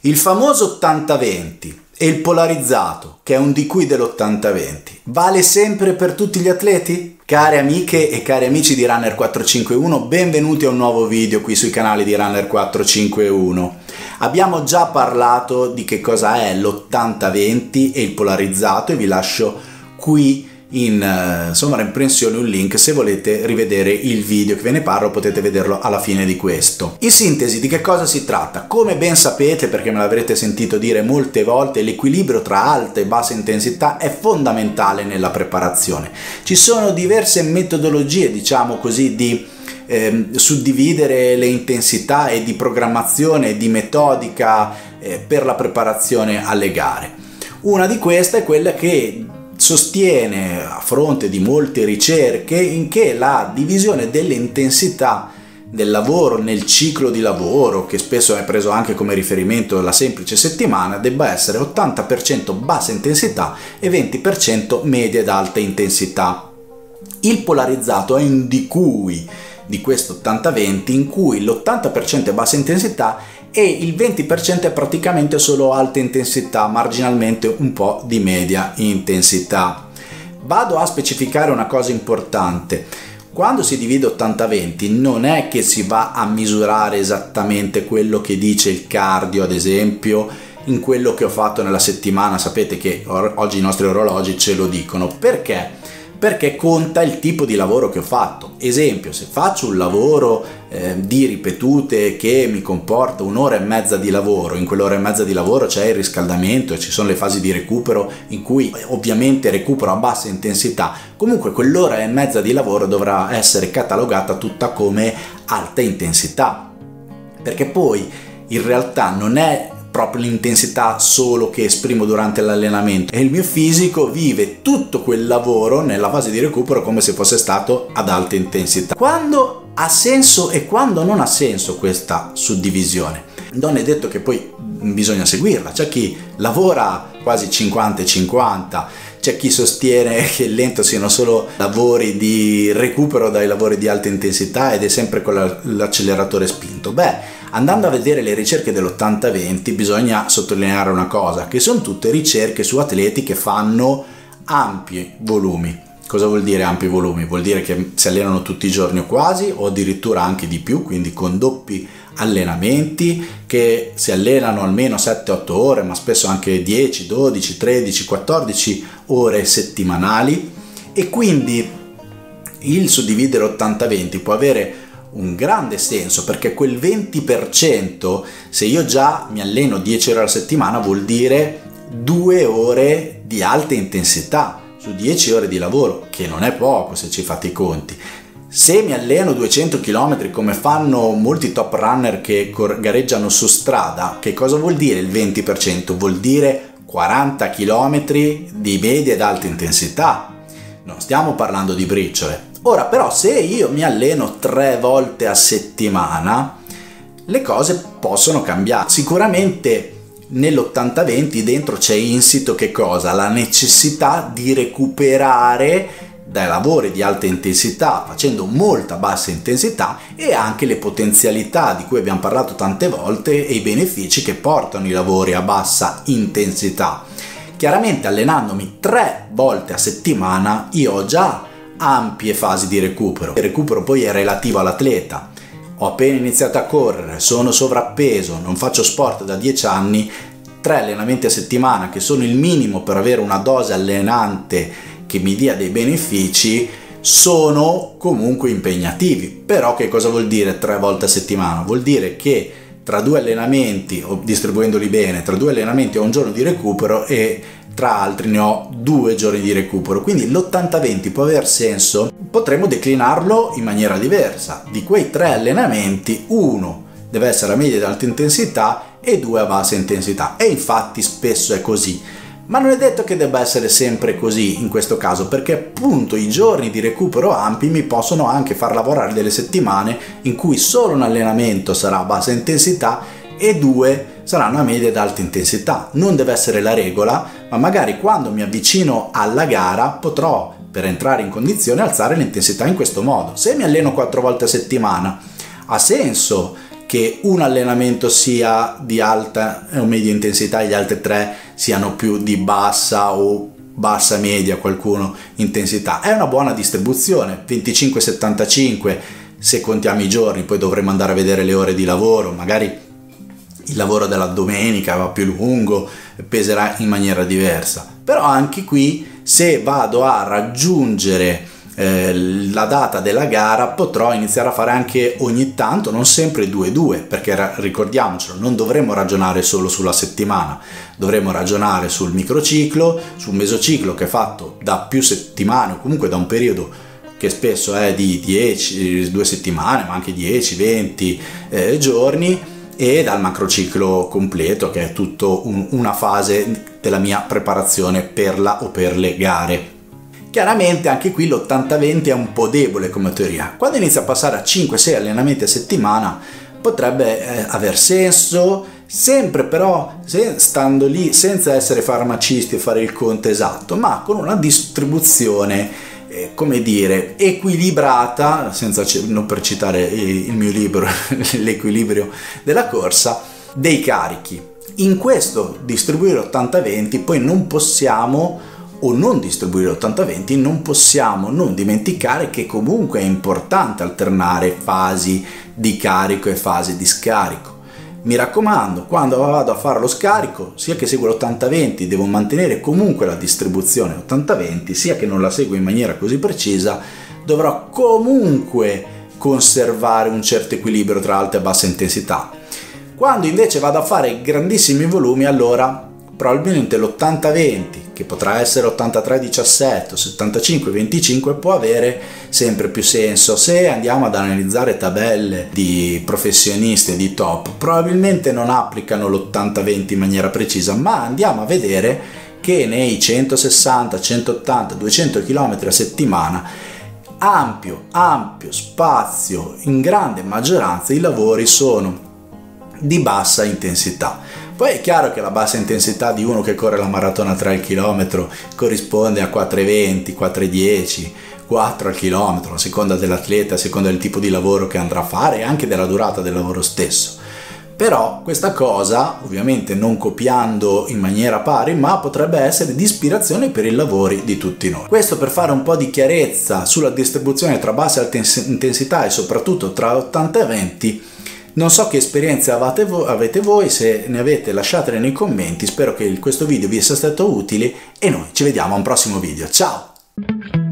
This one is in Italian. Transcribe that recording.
Il famoso 80-20 e il polarizzato, che è un DQI dell'80-20, vale sempre per tutti gli atleti? Care amiche e cari amici di Runner 451, benvenuti a un nuovo video qui sui canali di Runner 451. Abbiamo già parlato di che cosa è l'80-20 e il polarizzato e vi lascio qui in sovraimpressione un link se volete rivedere il video che ve ne parlo, potete vederlo alla fine di questo. In sintesi, di che cosa si tratta? Come ben sapete, perché me l'avrete sentito dire molte volte, l'equilibrio tra alta e bassa intensità è fondamentale nella preparazione. Ci sono diverse metodologie, diciamo così, di suddividere le intensità e di programmazione e di metodica per la preparazione alle gare. Una di queste è quella che sostiene, a fronte di molte ricerche, in che la divisione delle intensità del lavoro nel ciclo di lavoro, che spesso è preso anche come riferimento la semplice settimana, debba essere 80% bassa intensità e 20% media ed alta intensità. Il polarizzato è un DQI di questo 80-20 in cui l'80% è bassa intensità e il 20% è praticamente solo alta intensità, marginalmente un po' di media intensità. Vado a specificare una cosa importante. Quando si divide 80-20 non è che si va a misurare esattamente quello che dice il cardio, ad esempio, in quello che ho fatto nella settimana. Sapete che oggi i nostri orologi ce lo dicono. Perché? Perché conta il tipo di lavoro che ho fatto. Esempio, se faccio un lavoro di ripetute che mi comporta un'ora e mezza di lavoro, in quell'ora e mezza di lavoro c'è il riscaldamento e ci sono le fasi di recupero in cui ovviamente recupero a bassa intensità, comunque quell'ora e mezza di lavoro dovrà essere catalogata tutta come alta intensità, perché poi in realtà non è proprio l'intensità solo che esprimo durante l'allenamento e il mio fisico vive tutto quel lavoro nella fase di recupero come se fosse stato ad alta intensità. Quando ha senso e quando non ha senso questa suddivisione? Non è detto che poi bisogna seguirla. C'è chi lavora quasi 50-50, c'è chi sostiene che il lento siano solo lavori di recupero dai lavori di alta intensità ed è sempre con l'acceleratore spinto. Beh, andando a vedere le ricerche dell'80-20 bisogna sottolineare una cosa, che sono tutte ricerche su atleti che fanno ampi volumi. Cosa vuol dire ampi volumi? Vuol dire che si allenano tutti i giorni o quasi, o addirittura anche di più, quindi con doppi allenamenti, che si allenano almeno 7-8 ore, ma spesso anche 10, 12, 13, 14 ore settimanali, e quindi il suddividere 80-20 può avere un grande senso, perché quel 20%, se io già mi alleno 10 ore alla settimana, vuol dire 2 ore di alta intensità su 10 ore di lavoro, che non è poco se ci fate i conti. Se mi alleno 200 km come fanno molti top runner che gareggiano su strada, che cosa vuol dire il 20%? Vuol dire 40 km di media ed alta intensità. Non stiamo parlando di briciole. Ora però, se io mi alleno 3 volte a settimana, le cose possono cambiare. Sicuramente nell'80-20 dentro c'è insito che cosa? La necessità di recuperare dai lavori di alta intensità facendo molta bassa intensità e anche le potenzialità di cui abbiamo parlato tante volte e i benefici che portano i lavori a bassa intensità. Chiaramente allenandomi 3 volte a settimana io ho già ampie fasi di recupero. Il recupero poi è relativo all'atleta. Ho appena iniziato a correre, sono sovrappeso, non faccio sport da 10 anni, 3 allenamenti a settimana, che sono il minimo per avere una dose allenante che mi dia dei benefici, sono comunque impegnativi. Però che cosa vuol dire 3 volte a settimana? Vuol dire che tra 2 allenamenti, o distribuendoli bene, tra 2 allenamenti ho un giorno di recupero e tra altri ne ho 2 giorni di recupero. Quindi l'80-20 può aver senso. Potremmo declinarlo in maniera diversa. Di quei 3 allenamenti, 1 deve essere a media ed alta intensità e 2 a bassa intensità, e infatti spesso è così. Ma non è detto che debba essere sempre così in questo caso, perché appunto i giorni di recupero ampi mi possono anche far lavorare delle settimane in cui solo un allenamento sarà a bassa intensità e 2 saranno a media ed alta intensità. Non deve essere la regola, ma magari quando mi avvicino alla gara potrò, per entrare in condizione, alzare l'intensità in questo modo. Se mi alleno 4 volte a settimana, ha senso che che un allenamento sia di alta o media intensità e gli altri 3 siano più di bassa o bassa media, qualcuno intensità. È una buona distribuzione, 25-75 se contiamo i giorni, poi dovremo andare a vedere le ore di lavoro, magari il lavoro della domenica va più lungo, peserà in maniera diversa. Però anche qui, se vado a raggiungere la data della gara, potrò iniziare a fare anche ogni tanto, non sempre 2-2, perché ricordiamocelo, non dovremo ragionare solo sulla settimana, dovremo ragionare sul microciclo, sul mesociclo che è fatto da più settimane o comunque da un periodo che spesso è di 2 settimane, ma anche 10-20 giorni, e dal macrociclo completo, che è tutto una fase della mia preparazione per la o per le gare. Chiaramente anche qui l'80-20 è un po' debole come teoria. Quando inizia a passare a 5-6 allenamenti a settimana potrebbe aver senso, sempre però stando lì senza essere farmacisti e fare il conto esatto, ma con una distribuzione come dire equilibrata, senza non per citare il mio libro L'equilibrio della corsa, dei carichi. In questo distribuire 80-20 poi non possiamo, o non distribuire 80-20, non possiamo non dimenticare che comunque è importante alternare fasi di carico e fasi di scarico. Mi raccomando, quando vado a fare lo scarico, sia che seguo l'80-20 devo mantenere comunque la distribuzione 80-20, sia che non la seguo in maniera così precisa, dovrò comunque conservare un certo equilibrio tra alta e bassa intensità. Quando invece vado a fare grandissimi volumi, allora probabilmente l'80-20, che potrà essere 83-17 o 75-25, può avere sempre più senso. Se andiamo ad analizzare tabelle di professionisti di top, probabilmente non applicano l'80-20 in maniera precisa, ma andiamo a vedere che nei 160, 180, 200 km a settimana, ampio spazio, in grande maggioranza i lavori sono di bassa intensità. Poi è chiaro che la bassa intensità di uno che corre la maratona 3 al chilometro corrisponde a 4,20, 4,10, 4 al chilometro, a seconda dell'atleta, a seconda del tipo di lavoro che andrà a fare e anche della durata del lavoro stesso. Però questa cosa, ovviamente non copiando in maniera pari, ma potrebbe essere di ispirazione per i lavori di tutti noi. Questo per fare un po' di chiarezza sulla distribuzione tra bassa e alta intensità e soprattutto tra 80 e 20. Non so che esperienze avete voi, se ne avete lasciatele nei commenti, spero che questo video vi sia stato utile e noi ci vediamo a un prossimo video. Ciao!